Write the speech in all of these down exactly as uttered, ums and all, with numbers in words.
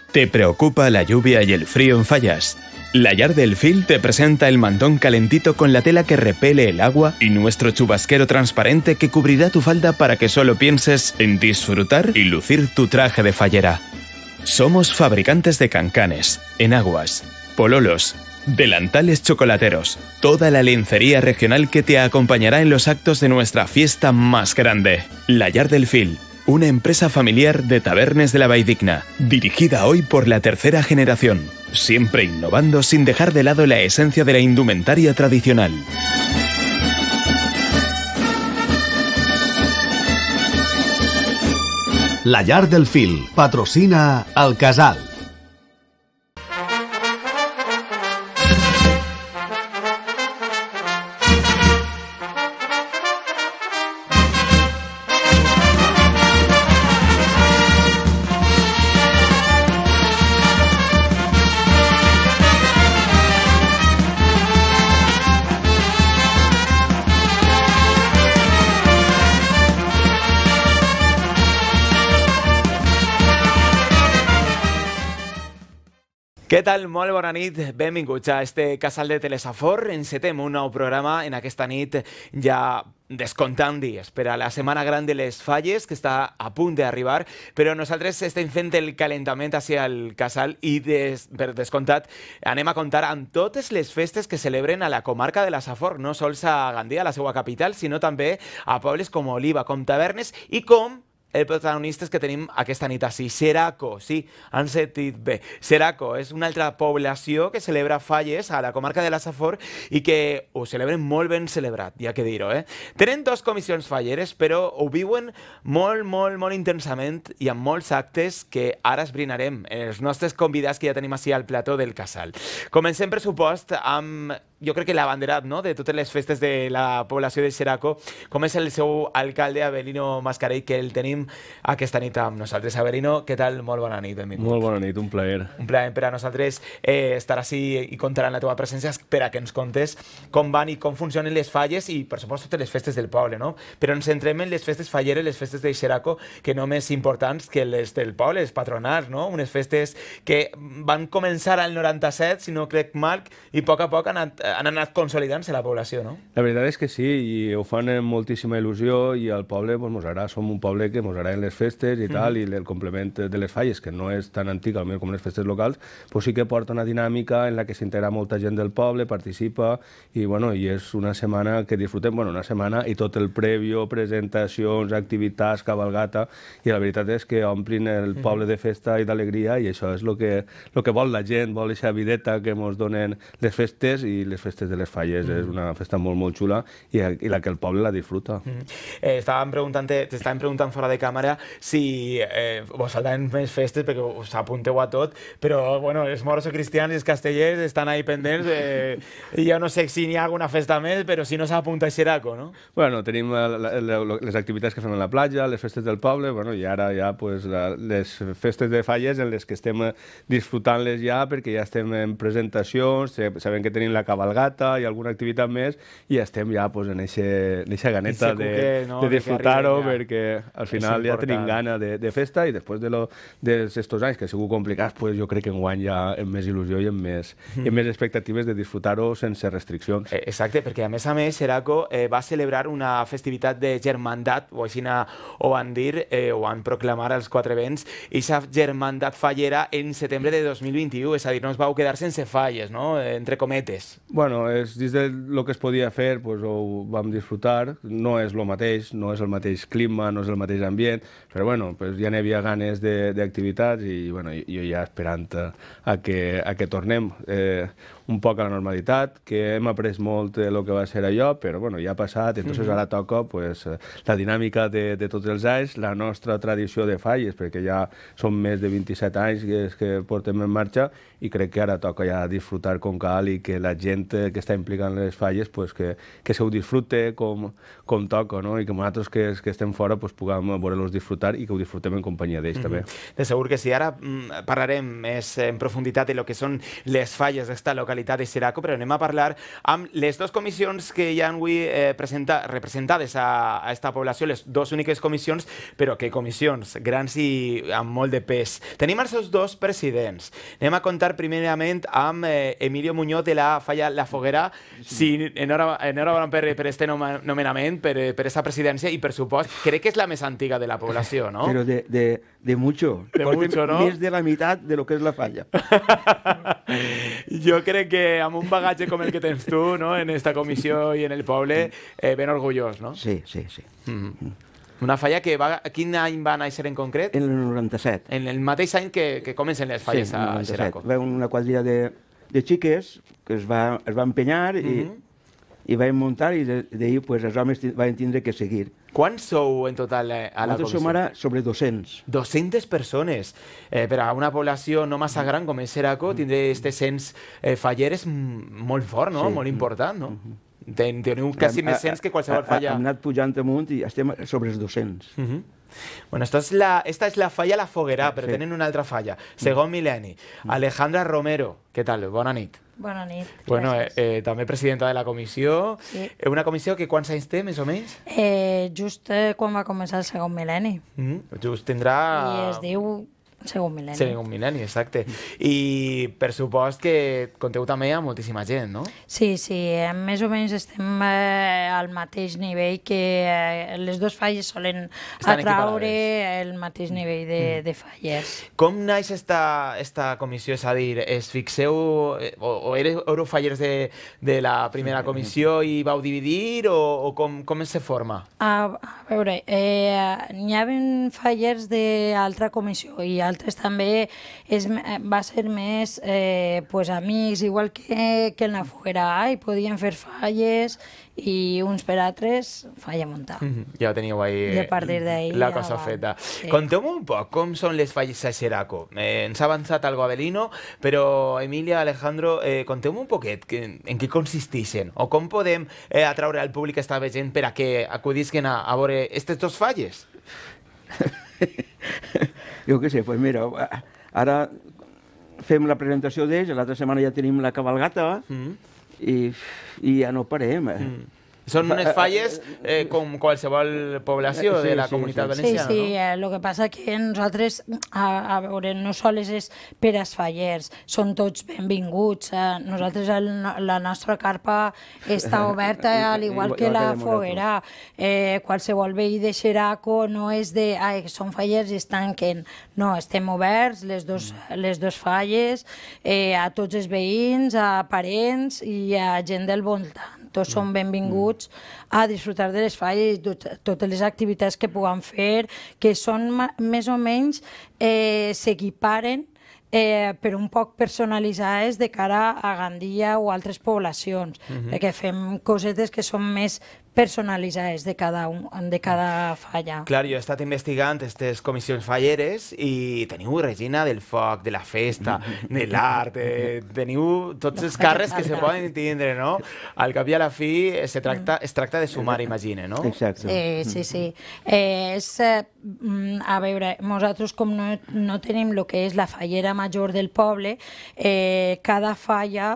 ¿Te preocupa la lluvia y el frío en Fallas? La Llar del Fil te presenta el mantón calentito con la tela que repele el agua y nuestro chubasquero transparente que cubrirá tu falda para que solo pienses en disfrutar y lucir tu traje de fallera. Somos fabricantes de cancanes, enaguas, pololos, delantales chocolateros, toda la lencería regional que te acompañará en los actos de nuestra fiesta más grande. La Llar del Fil, una empresa familiar de Tabernes de la Valldigna, dirigida hoy por la tercera generación, siempre innovando sin dejar de lado la esencia de la indumentaria tradicional. La Llar del Fil patrocina El Casal. Què tal? Molt bona nit, benvinguts a este casal de Telesafor. Encetem un nou programa en aquesta nit ja descomptant dies per a la Setmana Gran de les Falles, que està a punt d'arribar, però nosaltres estem fent el calentament hacia el casal i, des, per descomptat, anem a comptar amb totes les festes que celebren a la comarca de la Safor, no sols a Gandia, la seva capital, sinó també a pobles com Oliva, com Tavernes i com els protagonistes que tenim aquesta nit així. Xeraco, sí, han sentit bé. Xeraco és una altra població que celebra Falles a la comarca de la Safor i que ho celebren molt ben celebrat, ja que dir-ho, eh? Tenen dos comissions falleres, però ho viuen molt, molt, molt intensament i amb molts actes que ara esbrinarem els nostres convidats que ja tenim així al plató del casal. Comencem, per supost, amb, jo crec que l'abanderat, no?, de totes les festes de la població de Xeraco, com és el seu alcalde, Avelino Mascarell, que el tenim aquesta nit amb nosaltres. Avelino, què tal? Molt bona nit, benvingut. Molt bona nit, un plaer. Un plaer per a nosaltres eh, estar així i comptar amb la teva presència per a que ens contes com van i com funcionen les falles i, per supost, totes les festes del poble, no? Però ens centrem en les festes falleres, les festes de Xeraco, que no més importants que les del poble, les patronals, no? Unes festes que van començar al noranta-set, si no crec mal, i a poc a poc han anat, han anat consolidant-se la població, no? La veritat és que sí, i ho fan amb moltíssima il·lusió i al poble pues, mos agrada, som un poble que mos agraden les festes i tal, mm. i el complement de les falles, que no és tan antic, almenys com les festes locals, pues sí que porta una dinàmica en la que s'integra molta gent del poble, participa, i bueno, i és una setmana que disfrutem, bueno, una setmana i tot el prèvio, presentacions, activitats, cabalgata, i la veritat és que omplin el poble de festa i d'alegria, i això és el que, lo que vol la gent, vol aquesta videta que mos donen les festes, i les festes de les falles mm. és una festa molt, molt xula, i, i la que el poble la disfruta. Mm. Eh, estàvem preguntant, t'estàvem preguntant fora de càmera si eh, vos faltaven més festes perquè us apunteu a tot, però bueno, els moros o cristians i els castellers estan ahí pendents, eh, i jo no sé si n'hi ha alguna festa més, però si no s'apunta a Xeraco, no? Bueno, tenim la, la, la, les activitats que fem a la platja, les festes del poble, bueno, i ara ja pues, la, les festes de falles en les que estem disfrutant-les ja, perquè ja estem en presentacions, sabem que tenim la cabalgata i alguna activitat més, i estem ja pues, en eixa ganeta de, que, no, de disfrutar-ho, perquè al final ja tenim gana de, de festa, i després de lo, d'estos anys que ha sigut complicats, pues, jo crec que enguany ja amb més il·lusió i amb més, mm. i amb més expectatives de disfrutar-ho sense restriccions. Eh, exacte, perquè a més a més Xeraco eh, va celebrar una festivitat de germandat, o així ho van dir, eh, ho van proclamar als quatre vents, i aquesta germandat fallera en setembre de dos mil vint-i-u, és a dir, no es vau quedar sense falles, no?, entre cometes. Bueno, és, dins de lo que es podia fer, pues, ho vam disfrutar, no és el mateix, no és el mateix clima, no és el mateix ambient, però bueno, pues ja n'hi havia ganes d'activitats i bueno, jo ja esperant a que, a que tornem eh, un poc a la normalitat, que hem après molt el que va ser allò, però bueno, ja ha passat, entonces ara toca pues, la dinàmica de, de tots els anys, la nostra tradició de falles, perquè ja són més de vint-i-set anys que, que portem en marxa, i crec que ara toca ja disfrutar com cal i que la gent gent que està implicant les falles pues, que, que se ho disfrute com, com toca, no? I que nosaltres que, que estem fora pues, puguem veure-los disfrutar i que ho disfrutem en companyia d'ells, mm-hmm. també. De segur que sí. Ara mm, parlarem més en profunditat de lo que són les falles d'esta localitat de Xeraco, però anem a parlar amb les dues comissions que hi ha avui eh, presenta, representades a, a esta població, les dues úniques comissions, però que comissions grans i amb molt de pes. Tenim els seus dos presidents. Anem a contar primerament amb eh, Emilio Muñoz de la Falla La Foguera. Sí, enhorabona per, per este nomenament, per, per esta presidència, i per supost, crec que és la més antiga de la població, ¿no? Pero de, de, de mucho. De mucho, ¿no? Més de la mitad de lo que és la falla. Jo crec que amb un bagatge com el que tens tu, no?, en esta comissió i en el poble, eh, ben orgullós, no? Sí, sí, sí. Mm-hmm. Una falla que va... Quin any va néixer en concret? En el noranta-set. En el mateix any que, que comencen les falles sí, a Xeraco. Va una quadrilla de, de xiques que es va, es va empenyar i, mm-hmm. i van muntar i d'ahir pues, els homes van tindre que seguir. Quants sou en total eh, a la Nosaltres comissió? som ara sobre dos-cents. dos-centes persones. Eh, per a una població no massa gran com és Xeraco, mm. tindre este cens eh, faller és molt fort, no? Sí. Molt important, no? Mm-hmm. Ten, teniu quasi més cens que qualsevol falla. Hem anat pujant amunt i estem sobre els dos-cents. Uh-huh. Bueno, esta és, la, esta és la falla La Foguera, però sí. tenen una altra falla. Segon mil·lenni. Alejandra Romero, què tal? Bona nit. Bona nit. Bueno, eh, eh, també presidenta de la comissió. Sí. Una comissió que quants anys té, més o menys? Eh, just eh, quan va començar el segon mil·lenni. Mm-hmm. Just tindrà... I es diu... Segon mil·lenni. Segon mil·lenni, exacte. I per supost que compteu també amb moltíssima gent, no? Sí, sí, més o menys estem eh, al mateix nivell que eh, les dues falles solen Estan atraure equiparades. el mateix nivell de, mm. de falles. Com naix esta, esta comissió? És a dir, es fixeu, o, o éreu fallers de, de la primera comissió i vau dividir, o, o com, com se forma? A, a veure, eh, n'hi havia fallers d'altra comissió i altres també és, va ser més eh, pues, amics, igual que, que en la Foguera, i podien fer falles i uns per altres falla muntar. Mm-hmm. Ja ho teníeu ahí, I a partir d'ahí la ja cosa va. feta. Sí. Conteu-me un poc com són les falles a Xeraco. Eh, ens ha avançat algo Avelino, però Emilia, Alejandro, eh, conteu-me un poquet que, en què consisteixen, o com podem eh, atraure al públic esta gent per a que acudisquen a, a veure aquestes dos falles? Jo què sé, doncs mira, ara fem la presentació d'ells, l'altra setmana ja tenim la cabalgata mm. i, i ja no parem. Mm. Són unes falles eh, com qualsevol població sí, de la sí, comunitat sí. valenciana, sí, sí, no? eh, lo que passa que nosaltres, a, a veure, no sols és per als fallers, són tots benvinguts. Eh, nosaltres, el, la nostra carpa està oberta, al igual que la Foguera. Eh, qualsevol veí de Xeraco no és de, ai, són fallers i es tanquen. No, estem oberts, les dos, les dos falles, eh, a tots els veïns, a parents i a gent del voltant. Tots són benvinguts a disfrutar de les falles i tot, totes les activitats que puguem fer, que són més o menys, eh, s'equiparen eh, per un poc personalitzades de cara a Gandia o altres poblacions, mm-hmm. perquè fem cosetes que són més personalitzades de cada, un, de cada falla. Clar, jo he estat investigant aquestes comissions falleres i teniu Regina del Foc, de la festa, de l'art, eh, teniu tots els càrrecs que se poden tindre, no? Al cap i a la fi se tracta, es tracta de sumar, imagine, no? Exacte. Sí, sí, sí. Eh, és, eh, a veure, nosaltres com no, no tenim el que és la fallera major del poble, eh, cada falla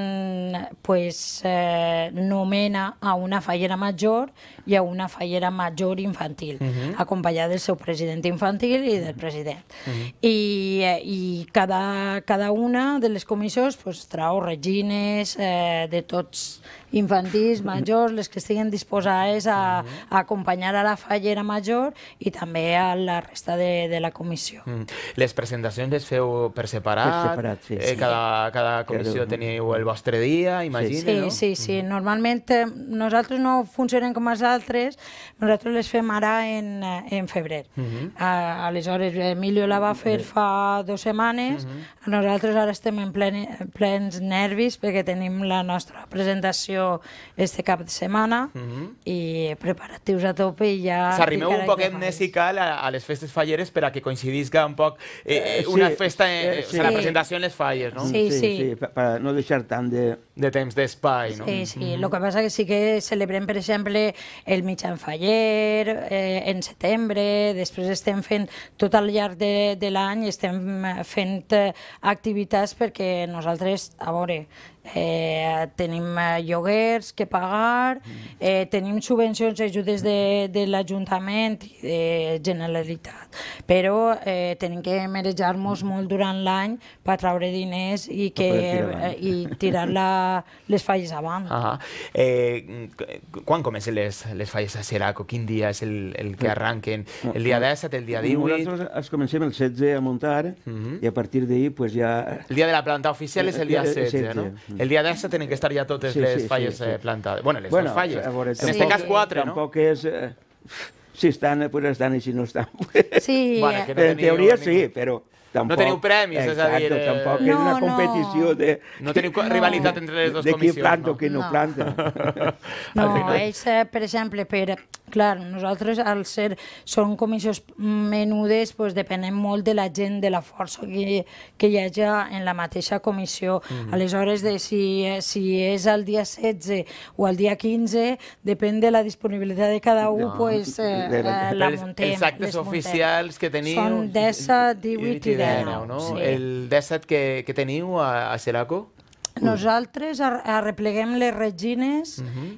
mm, pues, eh, nomena a una fallera major i a una fallera major infantil, uh-huh. acompanyada del seu president infantil i del president. Uh-huh. I, i cada, cada una de les comissions pues, trau regines eh, de tots infantils, majors, les que estiguen disposades a, a acompanyar a la fallera major i també a la resta de, de la comissió. Mm. Les presentacions les feu per separat? Per separat, sí. Eh, cada, cada comissió teniu el vostre dia, imagine, sí, no? Sí, sí, sí. Normalment eh, nosaltres no funcionem com els altres, nosaltres les fem ara en, en febrer. Uh-huh. a, aleshores, Emilio la va fer fa dues setmanes, uh-huh. nosaltres ara estem en plen, plens nervis perquè tenim la nostra presentació comissió este cap de setmana i preparatius a tope i ja... S'arrimeu un poquet més i cal a, a les festes falleres per a que coincidisca un poc eh, una Sí, festa, eh, eh, o sigui, la sí. presentació en les falles, no? Sí, sí. sí, per no deixar tant de... De temps d'espai, no? Sí, sí. El que passa que sí que celebrem, per exemple, el mitjan faller eh, en setembre, després estem fent tot al llarg de, de l'any, estem fent eh, activitats perquè nosaltres, a veure, eh, tenim eh, lloguers que pagar, eh, tenim subvencions i ajudes de, de l'Ajuntament i de Generalitat, però eh, tenim que marejar-nos molt durant l'any per traure diners i, que, tirar eh, i tirar la, les falles avant. Ah, eh, quan comencen les, les falles a Xeraco? Quin dia és el, el que arranquen? El dia disset, el dia divuit? Nosaltres es comencem el setze a muntar i a partir d'ahir pues, ja... El dia de la planta oficial és el dia Eh, eh, setze, no? setze. El dia disset tenen que estar ja totes Sí, les sí, falles sí, sí. eh, plantades. Bueno, les Bueno, dues falles. a veure, En tampoc- este cas quatre, no? Tampoc és... Eh, si estan, pues estan, i si no estan... Pues, Sí, Bueno, que no en teniu teoria ningú- sí, però tampoc... No teniu premis, és a dir, Exacte, eh, tampoc és No, una no. competició de... No teniu co- rivalitat entre les dues de qui comissions, planta no? o qui no, No. planta. no, final. ells, eh, per exemple, per, clar, nosaltres al ser, són comissions menudes, pues, depenem molt de la gent, de la força que, que hi hagi en la mateixa comissió. Aleshores, de si, eh, si és el dia setze o el dia quinze, depèn de la disponibilitat de cada un, pues, eh, de la- eh, la Els- muntem. Els actes les muntem. oficials que teniu... Són disset, divuit i dinou, no? sí. El disset que, que teniu a, a Xeraco? Nosaltres ar- arrepleguem les regines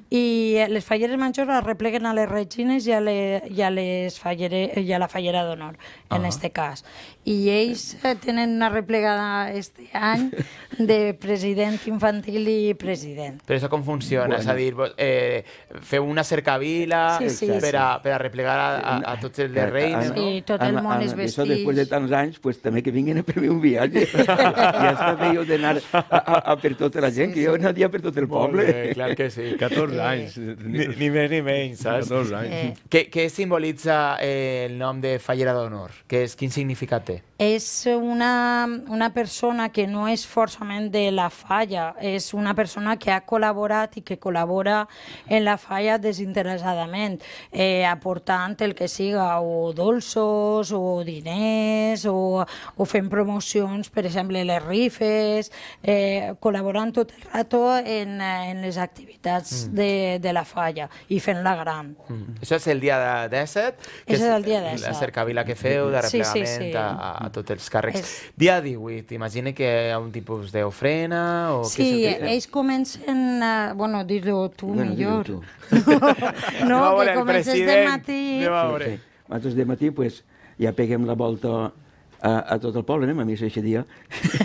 i les falleres majors arrepleguen a les regines i a, le, i a, les fallere, i a la fallera d'honor, en este cas. I ells eh, tenen una replegada este any de president infantil i president. Però això com funciona? És a dir, vos- eh, feu una cercavila Sí, sí, per, sí. a, per a replegar a, a, a tots els de reines, no? Sí, tot el món es Això vestix. després de tants anys, pues, també que vinguin a per mi un viatge. Ja està bé jo d'anar a, a, a per tota la gent, que jo anaria per tot el Molt poble. bé, clar que sí. catorze anys. Ni, ni més ni menys, saps? catorze anys. Eh, Què, què simbolitza eh, el nom de fallera d'honor? Què és, quin significat té? és una, una persona que no és forçament de la falla, és una persona que ha col·laborat i que col·labora en la falla desinteressadament, eh, aportant el que siga, o dolços, o diners, o, o fent promocions, per exemple, les rifes, eh, col·laborant tot el rato en, en les activitats mm. de, de la falla i fent-la gran. Mm. Això és el dia de disset? que Això és el dia disset. La cercavila que feu, de Sí, sí, replegament sí. a, a tots els càrrecs. És- Dia divuit, imagina que hi ha un tipus d'ofrena o Sí, què és el que... ells comencen, a, bueno, dir-ho tu Bueno, millor. digue-ho No, Anem a veure que el comences de president. matí. Anem a veure. Sí. Nosaltres de matí pues, ja peguem la volta a, a tot el poble, anem a missa aquest dia.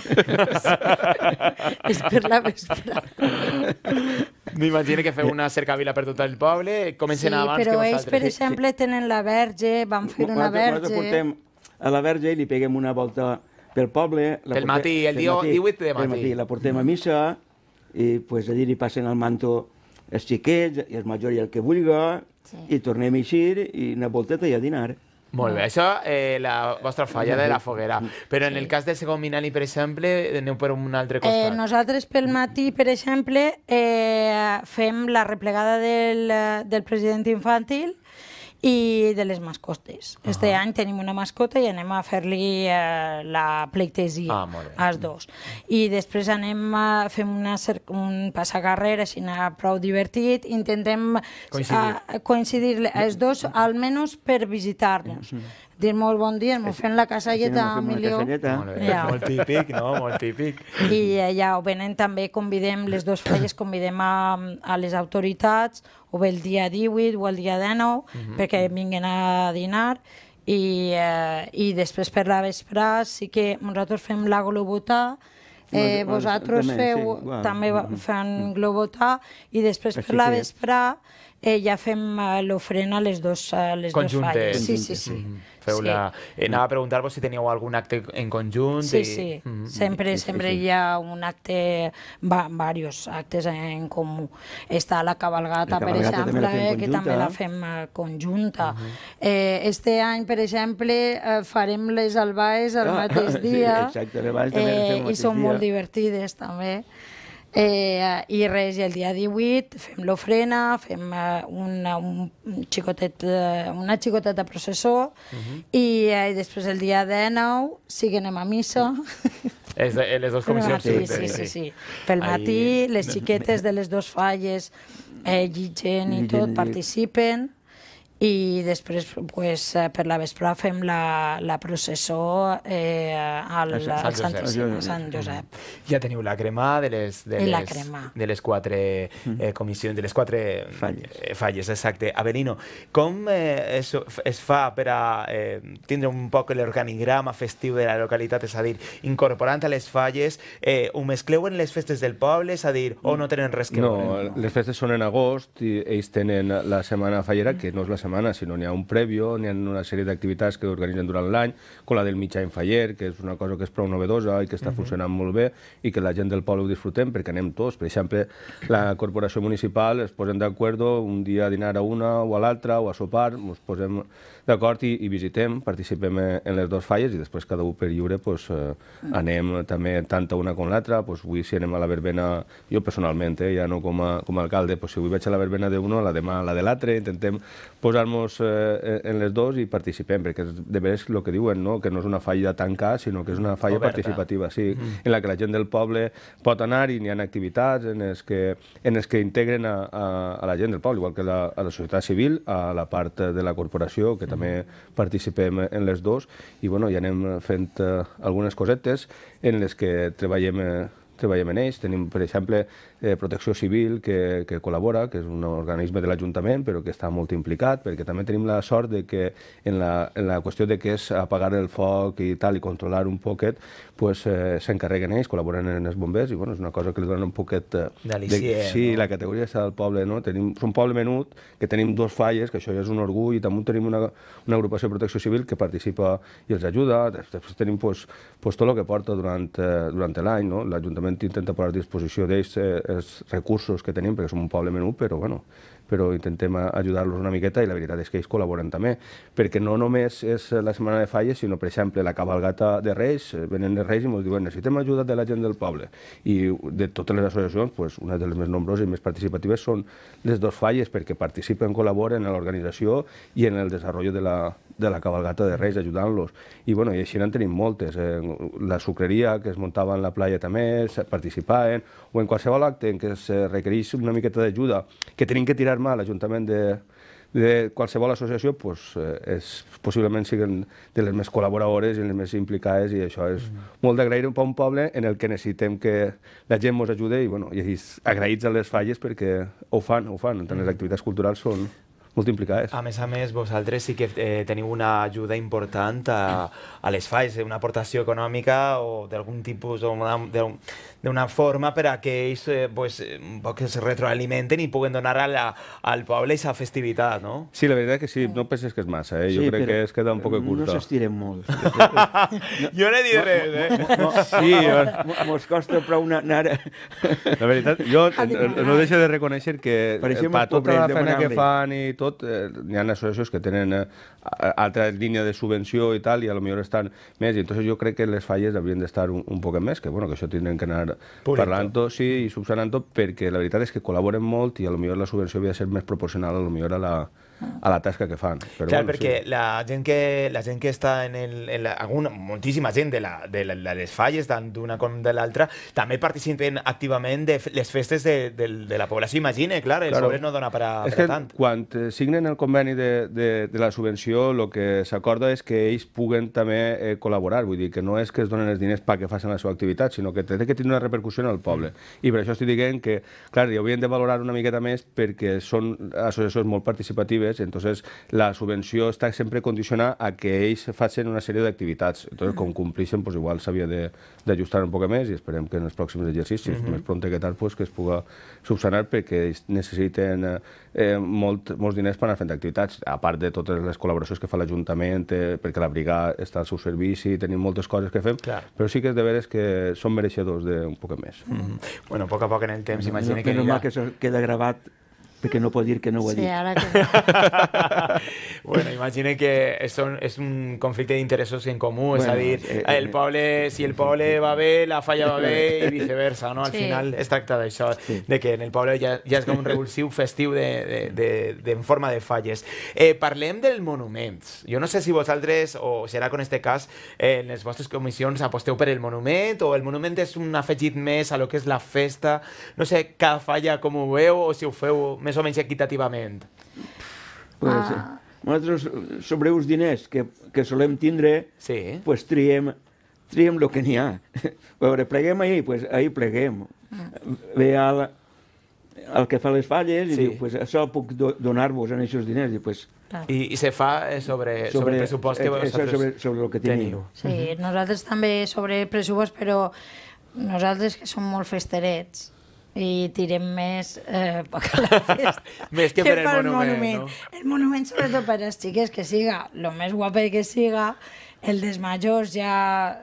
És per la vesprada. M'imagino que feu una cercavila per tot el poble, Sí, comencen abans que però vosaltres. ells, per exemple, tenen la verge, van fer una Nosaltres- Nosaltres verge... portem a la verge i li peguem una volta pel poble. La Pel portem- matí, el pel dia matí, divuit de pel matí. La portem a missa i pues, allí li passen el manto els xiquets i els majors i el que vulga Sí. i tornem a eixir i una volteta i a dinar. Molt bé, això eh, la vostra falla de la foguera. Però en el cas del segon Minali, per exemple, aneu per un altre Eh, costat. nosaltres pel matí, per exemple, eh, fem la replegada del, del president infantil i de les mascotes. Este any tenim una mascota i anem a fer-li eh, la pleitesia Ah, molt bé. als dos. I després anem a fer una, cer- un passacarrer així prou divertit. Intentem Coincidir. eh, coincidir els dos, almenys per visitar-nos. Dir molt bon dia, ens fem la casalleta a Així anem a fer milió. una casalleta. Molt bé, Ja. molt típic, no? Molt típic. I eh, ja ho venen també, convidem, les dues falles convidem a, a les autoritats, o bé el dia divuit o el dia dinou, perquè vinguin a dinar, i, eh, i després per la vesprà sí que nosaltres fem la globotà, eh, Bueno, vosaltres també, feu, sí, igual. també va- fan globotà, i després per Així la que- vesprà eh, ja fem eh, l'ofrena a les dos, a les dos Conjuntes. falles. Sí, sí, sí. Mhm. Feu la... eh, Anava a preguntar-vos si teníeu algun acte en conjunt. Sí, i- sí. Mhm. Sempre, Sí, sí, sempre sí. hi ha un acte, va, varios actes en comú. Està la cabalgata, La per cabalgata també exemple, la fem eh, que conjunta. també la fem eh, conjunta. eh, este any, per exemple, eh, farem les albaes el Ah, mateix sí, dia. exacte, les albaes també les fem el I mateix són molt dia. divertides, també. Eh, I res, i el dia divuit fem l'ofrena, fem eh, una, un xicotet, eh, una xicoteta processó, uh-huh. i, eh, i després el dia dinou sí que anem a missa. És de, les dues comissions. Sí, sí, sí, sí. Pel matí, les xiquetes de les dues falles eh, lligent i tot participen, i després pues, per la vesprada fem la, la processó eh, al, al Sant, Sant, Josep. Sant Josep. Ja teniu la crema de les, de les, la crema. de les quatre eh, comissions, de les quatre falles. Eh, falles, exacte. Avelino, com eh, es, es fa per a eh, tindre un poc l'organigrama festiu de la localitat, és a dir, incorporant a les falles, eh, ho mescleu en les festes del poble, és a dir, o no tenen res que no, veure? No, les festes són en agost i ells tenen la setmana fallera, que no és la setmana, sinó n'hi ha un prèvio, n'hi ha una sèrie d'activitats que organitzen durant l'any, com la del mitjà en faller, que és una cosa que és prou novedosa i que està funcionant molt bé i que la gent del poble ho disfrutem perquè anem tots. Per exemple, la corporació municipal es posen d'acord un dia a dinar a una o a l'altra o a sopar, ens posem d'acord i, i visitem, participem en les dues falles i després cada un per lliure pues, eh, anem també tant a una com l'altra. Pues, avui si anem a la verbena, jo personalment, eh, ja no com a, com a alcalde, pues, si avui vaig a la verbena d'una, la demà a la de l'altre, intentem posar-nos eh, en les dues i participem, perquè és de veres el que diuen, no? Que no és una falla tancar, sinó que és una falla Oberta. participativa, sí, mm. en la que la gent del poble pot anar i n'hi ha activitats en les que, en les que integren a, a, a la gent del poble, igual que la, a la societat civil, a la part de la corporació, que mm. també participem en les dues, i bueno, ja anem fent eh, algunes cosetes en les que treballem eh, treballem en ells. Tenim, per exemple, eh, Protecció Civil, que, que col·labora, que és un organisme de l'Ajuntament, però que està molt implicat, perquè també tenim la sort de que en la, en la qüestió de què és apagar el foc i tal, i controlar un poquet, pues, eh, s'encarreguen ells, col·laboren en els bombers, i bueno, és una cosa que li dona un poquet... Eh, d'al·licient, sí, no? La categoria està del poble, no? Tenim, és un poble menut, que tenim dos falles, que això ja és un orgull, i també tenim una, una agrupació de Protecció Civil que participa i els ajuda, després tenim pues, pues, tot el que porta durant, eh, durant l'any, no? L'Ajuntament intenta posar a disposició d'ells eh, els recursos que tenim, perquè som un poble menut, però, bueno, però intentem ajudar-los una miqueta i la veritat és que ells col·laboren també, perquè no només és la setmana de falles, sinó, per exemple, la cabalgata de Reis, venen els Reis i ens diuen necessitem ajuda de la gent del poble. I de totes les associacions, pues, una de les més nombroses i més participatives són les dues falles, perquè participen, col·laboren en l'organització i en el desenvolupament de la, de la cabalgata de Reis, ajudant-los. I, bueno, i així en tenim moltes. Eh? La sucreria, que es muntava en la playa també, participaven, o en qualsevol acte en què es requereix una miqueta d'ajuda, que tenim que tirar mà a l'Ajuntament de, de qualsevol associació, pues, eh, és, possiblement siguin de les més col·laboradores i les més implicades, i això és mm. molt d'agrair per un poble en el que necessitem que la gent ens ajudi, i, bueno, i agraïts a les falles perquè ho fan, ho fan. Tant les activitats culturals són molt implicades. A més a més, vosaltres sí que eh, teniu una ajuda important a, a les falles, una aportació econòmica o d'algun tipus, d'una forma per a que ells eh, pues, un poc es retroalimenten i puguen donar a la, al poble aquesta festivitat, no? Sí, la veritat que sí, no penses que és massa, eh? Jo sí, crec que es queda un poc curta. No s'estiren molt. Jo no he dit res, eh? No, sí, mos costa prou anar... La veritat, jo no deixo de reconèixer que per tota la feina que fan i tot, Eh, hi ha associacions que tenen eh, altra línia de subvenció i tal, i a lo millor estan més, i entonces jo crec que les falles haurien d'estar un, un poc més, que bueno, que això tindrem que anar parlant-ho, sí, i subsanant-ho, perquè la veritat és que col·laboren molt i a lo millor la subvenció havia de ser més proporcional a lo millor a la, a la tasca que fan. Però, clar, bueno, perquè sí. la, gent que, la gent que està en, el, en la, alguna, moltíssima gent de, la, de, la, de les falles, tant d'una com de l'altra, també participen activament de les festes de, de, de la població. Imagina, clar, el claro. sobre no dona per a, per a tant. Quan signen el conveni de, de, de la subvenció, el que s'acorda és que ells puguen també eh, col·laborar, vull dir que no és que es donen els diners perquè facin la seva activitat, sinó que té que tenir una repercussió en el poble. Mm. I per això estic dient que, clar, hi haurien de valorar una miqueta més perquè són associacions molt participatives, entonces la subvenció està sempre condicionada a que ells facin una sèrie d'activitats. Entonces, com complixen, pues igual s'havia d'ajustar un poc més i esperem que en els pròxims exercicis, mm-hmm. més pront que tard, pues, que es puga subsanar perquè ells necessiten eh, molt, molts diners per anar fent activitats, a part de totes les col·laboracions que fa l'Ajuntament, eh, perquè la brigada està al seu servici, tenim moltes coses que fem, clar. Però sí que és de veres que són mereixedors d'un poc més. Mm-hmm. Bueno, a poc a poc en el temps, imagina no, que... Normal que això queda gravat perquè no pot dir que no ho ha Sí, dit. ara que... Bueno, imagine que és un, és un conflicte d'interessos en comú, és Bueno, a dir, eh, eh, el poble, si el poble va bé, la falla va bé i viceversa, no? Al Sí. final es tracta d'això, Sí. de que en el poble ja, ja és com un revulsiu festiu de, de, de, de, en forma de falles. Eh, parlem del monument. Jo no sé si vosaltres, o serà con este cas, eh, en les vostres comissions aposteu per el monument, o el monument és un afegit més a lo que és la festa. No sé, cada falla com ho veu, o si ho feu més o menys equitativament. Pues, Ah. Nosaltres, sobre els diners que, que solem tindre, Sí. pues triem, triem el que n'hi ha. A veure, pleguem ahir, pues ahir pleguem. Ve el, el que fa les falles i Sí. diu, pues això puc do, donar-vos en aquests diners. I, pues, I, i se fa eh, sobre, sobre, el pressupost que eh, això vosaltres sobre, sobre el que teniu. Sí, nosaltres també sobre pressupost, però nosaltres que som molt festerets i tirem més eh, per la festa Més que per el monument, no? El monument, sobretot per les xiques, que siga el més guape que siga, el dels majors ja...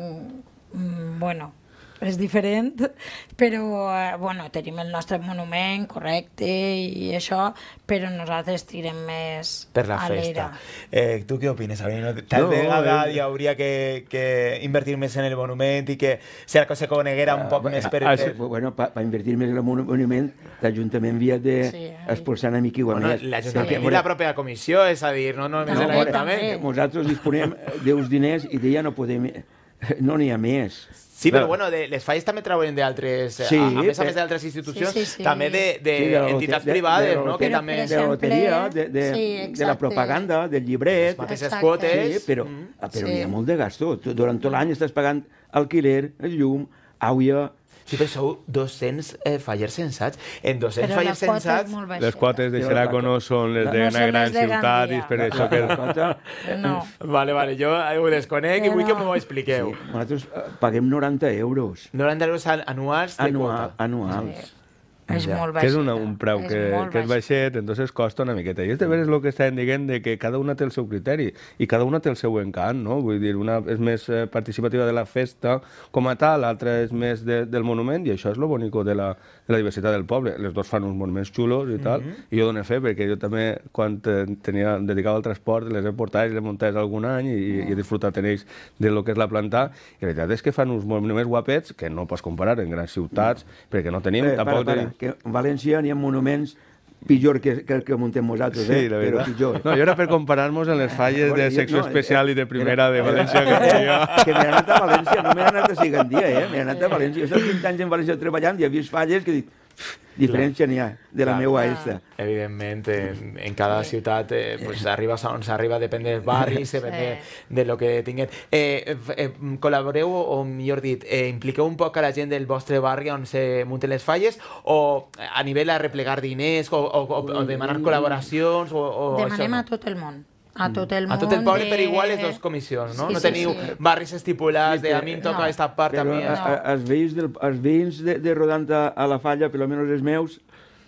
Mm, bueno, és diferent, però eh, bueno, tenim el nostre monument correcte i això, però nosaltres tirem més Per la a l'era. festa. Eh, tu què opines, Avelino? Tal No, vegada eh, hi hauria que, que invertir més en el monument i que si se coneguera un poc més per... Ah, per... sí, bueno, per pa invertir més en el monument, l'Ajuntament havia Sí, d'expulsar una mica igual Bueno, més. l'Ajuntament Perquè, i la pròpia comissió, és a dir, no només No, l'Ajuntament. també. Nosaltres disponem d'uns diners i d'ella no podem... No n'hi ha més. Sí, però bueno, de, les falles també treuen d'altres, Sí, a, a més a eh, més d'altres institucions, sí, sí, sí. també Sí, de la d'entitats lote- de- privades, de la no? lote- Que Però, també... per De la exemple, loteria, de, de, sí, de la exacte. propaganda, del llibret... Les mateixes Exacte. quotes... Sí, però, Mm. ah, però Sí. n'hi ha molt de gasto. Tu- Durant tot l'any estàs pagant alquiler, el llum, aigua... Sí, però sou dos-cents eh, fallers censats. En dos-cents Però la fallers quota és censats... molt Les baixeta. quotes de Però Xeraco la- no són les la- de no una són gran les de ciutat, Gandia. i és per això La, que... la cota, No. Vale, vale, jo ho desconec i vull que m'ho sí, expliqueu. nosaltres eh, paguem noranta euros noranta euros an- anuals de anual, quota. anuals. És Ja. molt que és baixeta. una, un preu És que, molt que és baixet, entonces costa una miqueta. I és de veres el que estàvem dient, de que cada una té el seu criteri i cada una té el seu encant, no? Vull dir, una és més eh, participativa de la festa com a tal, l'altra és més de, del monument, i això és lo bonico de la, de la diversitat del poble. Les dos fan uns monuments xulos i tal, i jo dono fe, perquè jo també, quan eh, tenia dedicava al transport, les he portat i les he muntat algun any i, i he disfrutat en ells de lo que és la planta, i la veritat és que fan uns monuments guapets que no pots comparar en grans ciutats, perquè no tenim... Eh, tampoc para, para, tenim... que en València n'hi ha monuments pitjor que, que el que muntem nosaltres, Sí, eh? la però veritat. pitjor. No, jo era per comparar-nos en les falles Bueno, de jo- secció no, especial eh, i de primera de era- València que feia. Que m'he anat a València, no m'he anat a Sigandia, eh? M'he anat a València. Jo he estat vint anys en València treballant i he vist falles que dic, diferència n'hi ha de la Clar. meva esta. Evidentment, en, en cada ciutat eh, pues, arribes a on s'arriba, depèn dels barris, depèn de, de lo que tinguin. Eh, eh, col·laboreu, o millor dit, eh, impliqueu un poc a la gent del vostre barri on se munten les falles, o a nivell a replegar diners, o, o, o, o demanar col·laboracions, o, o Demanem això, no? a tot el món. A tot el món. A tot el poble, de- per igual, les dues comissions, no? Sí, no sí, teniu sí. barris estipulats de a mi em toca No. esta part Però també. a, a, els veïns, del, els veïns de, de Rodant a, a la falla, per almenys els meus,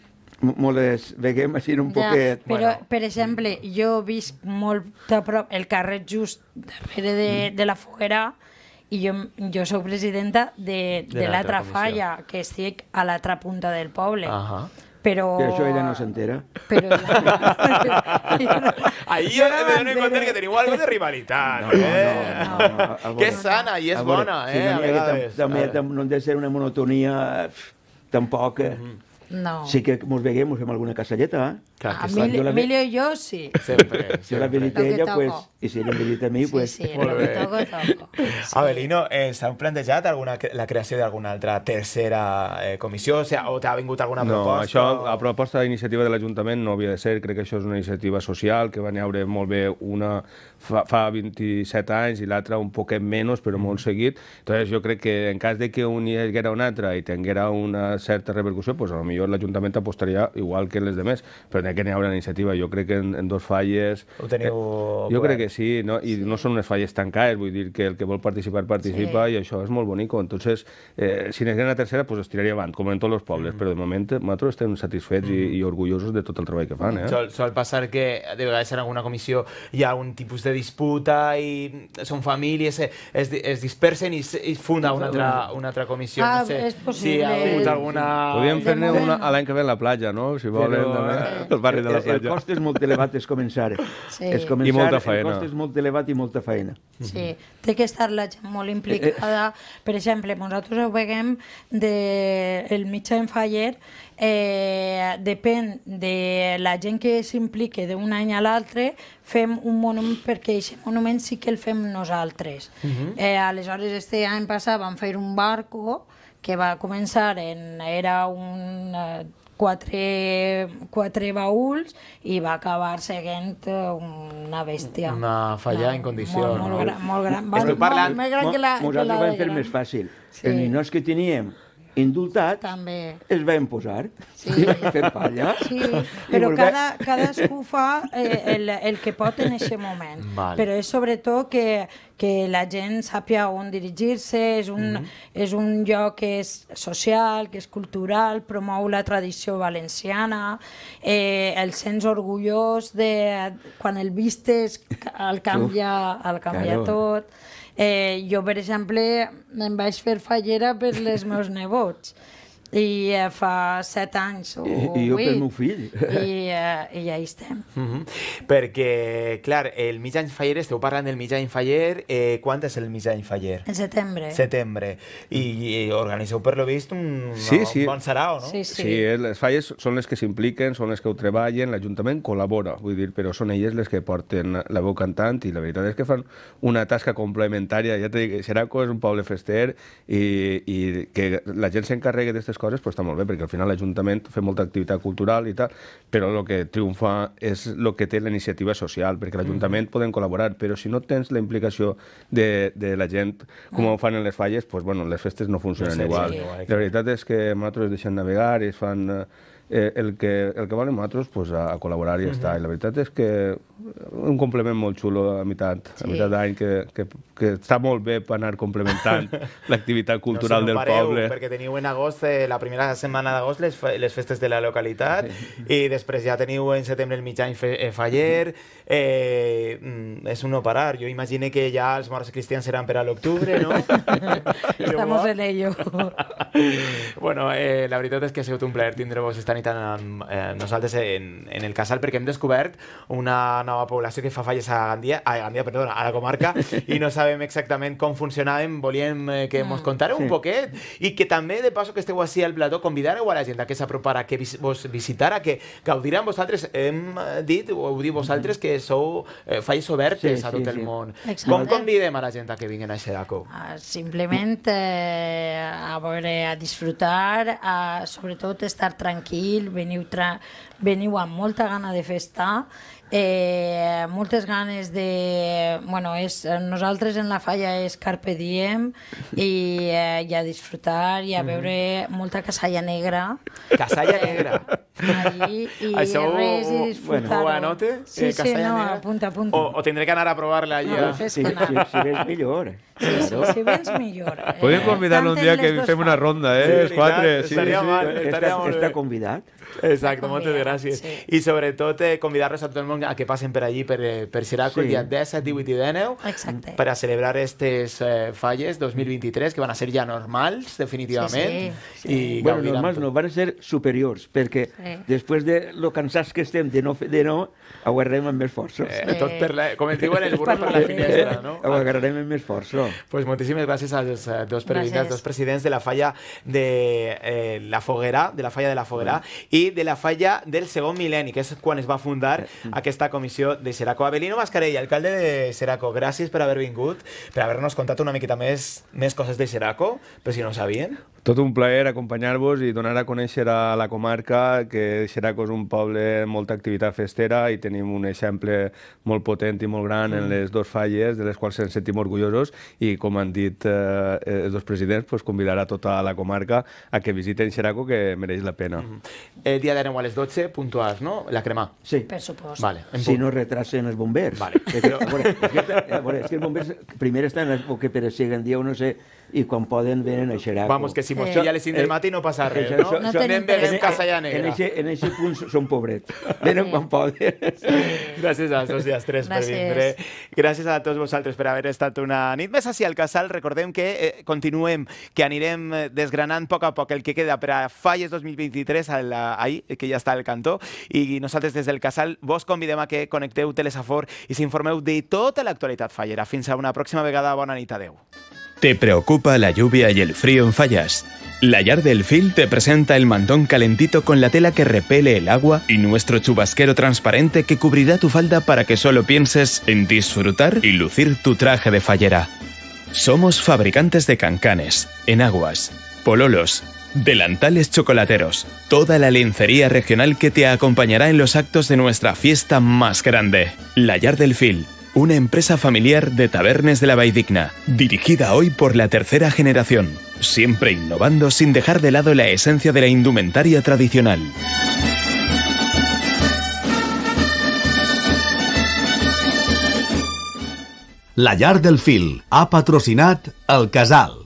m- me les veiem així un Ja, poquet. però, Bueno. per exemple, jo visc molt a prop, el carrer just darrere de, de la foguera, i jo, jo sóc presidenta de, De de l'altra l'altra comissió. falla, que estic a l'altra punta del poble. Ahà. Però... Que això ella no s'entera. Però... Ahí jo me dono compte que teniu algo de rivalitat, No, eh? no, no, no, no, Que és sana i és a veure, bona, sí, eh? no A n'hi ha que tam- vegades. També, Ah. tam, no ha de ser una monotonia, pf, tampoc. eh. No. Sí que mos veiem, mos fem alguna casalleta, eh? Clar A que sí. jo Emilio, la ve- Emilio i jo, sí. Sempre, Si la sempre. visita Lo que ella, toco. pues, i si ella em visita a mi, Sí, pues... sí, Molt lo que bé. toco, toco. Sí. Avelino, eh, s'han plantejat alguna, la creació d'alguna altra tercera eh, comissió? O, sigui, o t'ha vingut alguna No, proposta? això, a proposta d'iniciativa de l'Ajuntament no havia de ser, crec que això és una iniciativa social, que va neure molt bé una fa, fa vint-i-set anys i l'altra un poquet menys, però molt seguit. Entonces, jo crec que en cas de que un hi haguera una altra i tinguera una certa repercussió, pues, a lo millor l'Ajuntament apostaria igual que les demés, però n'hi ha que n'hi haurà una iniciativa. Jo crec que en, en dos falles... Ho teniu Eh, jo crec que sí, no? I no són unes falles tancades, vull dir que el que vol participar, participa, Sí. i això és molt bonico. Entonces, eh, si n'hi haguera una tercera, pues es tiraria avant, com en tots els pobles, però de moment nosaltres estem satisfets i, i orgullosos de tot el treball que fan, eh? Sol, sol passar que de vegades en alguna comissió hi ha un tipus de disputa i són famílies, eh, es, di- es dispersen i, se- i funda una altra, una altra comissió. Ah, no sé és si possible. ha hagut alguna... Podríem De fer-ne moment fem l'any que ve a la platja, no? Si volen, el barri de la platja. El cost és molt elevat, és començar. I molta feina. El cost és molt elevat i molta feina. Sí, té que estar la gent molt implicada. Per exemple, nosaltres ho veiem del mitjà en faller, depèn de la gent que s'implica d'un any a l'altre, fem un monument, perquè aquest monument sí que el fem nosaltres. Aleshores, este any passat vam fer un barco que va començar en... era un... Quatre, quatre baúls i va acabar seguint una bèstia. Una falla en condició. Molt, molt, gran, molt gran. Estic parlant... Molt més gran que la, que la vam fer més fàcil. Els ninots que teníem indultats també els vam posar sí. fer palla. Sí, però cada, cadascú fa eh, el, el que pot en aquest moment. Vale. Però és sobretot que, que la gent sàpia on dirigir-se, és, un, mm-hmm. és un lloc que és social, que és cultural, promou la tradició valenciana, eh, el sents orgullós de quan el vistes el canvia, el canvia claro. tot. Eh, jo, per exemple, em vaig fer fallera per les meus nebots i eh, fa set anys o I, i jo pel meu fill i, eh, i ja hi estem. Mm-hmm. Perquè, clar, el mig any faller, esteu parlant del mig any faller, eh, quan és el mig any faller? En setembre. Setembre. I, i organiseu per lo vist un, sí, no, sí. un bon sarau, no? Sí, sí. Sí, les falles són les que s'impliquen, són les que ho treballen, l'Ajuntament col·labora, vull dir, però són elles les que porten la veu cantant i la veritat és que fan una tasca complementària. Ja t'he dit, Xeraco és un poble fester i, i que la gent s'encarregui d'aquestes coses pues, està molt bé, perquè al final l'Ajuntament fa molta activitat cultural i tal, però el que triomfa és el que té la iniciativa social, perquè l'Ajuntament mm-hmm. poden col·laborar, però si no tens la implicació de, de la gent, com ho fan en les falles, pues, bueno, les festes no funcionen no sé, igual. Sí, igual. La veritat és que nosaltres deixen navegar i es fan... Eh, el, que, el que volen nosaltres pues, a, a col·laborar i ja mm-hmm. està. I la veritat és que un complement molt xulo a meitat, sí. a meitat d'any, que, que, que està molt bé per anar complementant l'activitat cultural no, no del pareu, poble. Perquè teniu en agost, eh, la primera setmana d'agost, les, les festes de la localitat, sí. i després ja teniu en setembre el mig any fe, eh, faller, eh, és un no parar. Jo imagino que ja els morts cristians seran per a l'octubre, no? Estamos en ello. Bueno, eh, la veritat és que ha sigut un plaer tindre-vos esta nit amb eh, nosaltres en, en el casal, perquè hem descobert una nova població que fa falles a Gandia, a Gandia, perdona, a la comarca, i no sabem exactament com funcionaven. Volíem eh, que ens contareu sí. un poquet, i que també, de passo que esteu així al plató, convidareu a la gent a que s'apropara, que vis vos visitara, que gaudiran vosaltres. Hem dit, o heu dit vosaltres, que sou eh, falles obertes sí, a tot sí, el sí. món. Exacte. Com convidem a la gent a que vinguin a Xeraco? Uh, simplement eh, a veure, a disfrutar, a sobretot estar tranquil, veniu, tra... veniu amb molta gana de festar, eh, moltes ganes de... Bueno, és, nosaltres en la falla és carpe diem i, eh, i a disfrutar i a veure molta casalla negra. Casalla negra? Allí, i això res, i disfrutar-ho. Ho anote? Sí, eh, sí, no, negra? apunta, apunta. O, o tindré que anar a provar-la allà? No, fes si, que anar. Si, si vens millor. Sí, sí, si vens millor. Podem convidar-lo un dia que fem una ronda, eh? Sí, els quatre. Sí, estaria sí, mal, sí. estaria està, està convidat. Exacte, moltes gràcies. Sí. I sobretot eh, convidar-los a tot el món a que passen per allí, per, per Xeraco, sí. el dia disset, divuit i dinou, exacte. Per a celebrar aquestes eh, falles dos mil vint-i-tres, que van a ser ja normals, definitivament. Sí, sí, sí. I bueno, normals no, van a ser superiors, perquè sí. després de lo cansats que estem de no, de no ho agarrem amb més força. Eh, sí. Tot per la, com et diuen, el burro per la finestra, no? Ho agarrem amb més força. Pues moltíssimes gràcies als uh, dos periodistes, dos presidents de la falla de eh, la Foguera, de la falla de la Foguera, mm. i de la falla del segon mil·lenni, que és quan es va fundar mm. aquesta comissió de Xeraco. Avelino Mascarell, alcalde de Xeraco, gràcies per haver vingut, per haver-nos contat una miqueta més, més coses de Xeraco, per si no ho sabien. Tot un plaer acompanyar-vos i donar a conèixer a la comarca que Xeraco és un poble amb molta activitat festera i tenim un exemple molt potent i molt gran mm. en les dues falles, de les quals ens sentim orgullosos, i com han dit eh, els dos presidents, pues, convidar a tota la comarca a que visiten Xeraco, que mereix la pena. Mm -hmm. El dia de nou a les dotze, puntuals, no? La cremà. Sí. Per supost. Vale, si no retrasen els bombers. Vale. Perquè, a veure, és, que, a veure, és que els bombers primer estan, o que per a Segandia o no sé, i quan poden venen a xeraco. Vamos, que si mos Sí. pilla a les cinc del matí no passa res, Això- no? això- No Anem tenim beguem pressa. casa ja En negra. eixe, en eixe punt són pobrets. Venen quan poden. Gràcies a tots i als tres per Gràcies. vindre. Gràcies a tots vosaltres per haver estat una nit més així al Casal. Recordem que eh, continuem, que anirem eh, desgranant a poc a poc el que queda per a Falles dos mil vint-i-tres a la, ahí, que ja està al cantó, i nosaltres des del Casal vos convidem a que connecteu Telesafor i s'informeu de tota l'actualitat fallera. Fins a una pròxima vegada. Bona nit, adeu. ¿Te preocupa la lluvia y el frío en Fallas? La Llar del Fil te presenta el mantón calentito con la tela que repele el agua y nuestro chubasquero transparente que cubrirá tu falda para que solo pienses en disfrutar y lucir tu traje de fallera. Somos fabricantes de cancanes, enaguas, pololos, delantales chocolateros, toda la lencería regional que te acompañará en los actos de nuestra fiesta más grande. La Llar del Fil, una empresa familiar de Tabernes de la Valldigna, dirigida hoy por la tercera generación, siempre innovando sin dejar de lado la esencia de la indumentaria tradicional. La Llar del Fil ha patrocinat el Casal.